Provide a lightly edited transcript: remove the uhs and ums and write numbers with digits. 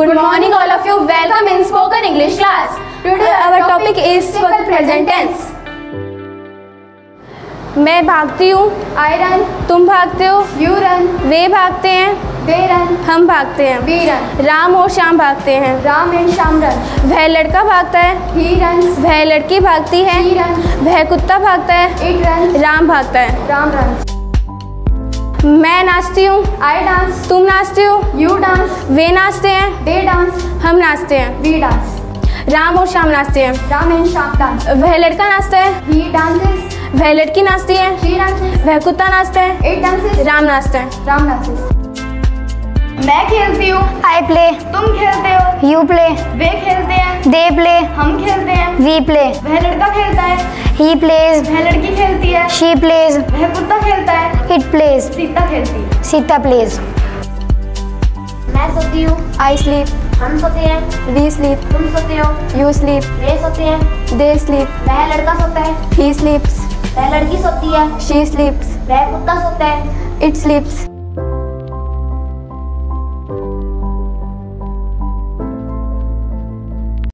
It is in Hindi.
Good morning all of you. Welcome in spoken English class. Today our topic is for the present tense. मैं भागती हूँ, I run, तुम भागते हो, you run, वे भागते हैं, they run, हम भागते हैं, we run, राम और श्याम भागते हैं, Ram and Shyam run, वह लड़का भागता है, he runs, वह लड़की भागती है, she runs, वह कुत्ता भागता है, it runs, राम भागता है। Ram runs, मैं नाचती हूँ, I dance, तुम नाचते हो, you dance, वे नाचते हैं, they dance, हम नाचते हैं, we dance, राम और श्याम नाचते हैं, Ram and Shyam dance, वह लड़का नाचता है, he dances, वह लड़की नाचती है, she dances, वह कुत्ता नाचता है, it dances, राम नाचता है। Ram dances। मैं खेलती हूँ, I play, तुम खेलते हो, you play, वे खेलते हैं, they play, हम खेलते हैं, we play, वह लड़का खेलता है, he plays, वह लड़की खेलती है, she plays, वह कुत्ता खेलता है, it plays, सीता खेलती है। Sita plays. मैं सोती हूँ, I sleep, हम सोते हैं, we sleep, तुम सोते हो, you sleep, वे सोते हैं, they sleep, वह लड़का सोता है, he sleeps, वह लड़की सोती है, she sleeps, वह कुत्ता सोता है, it sleeps,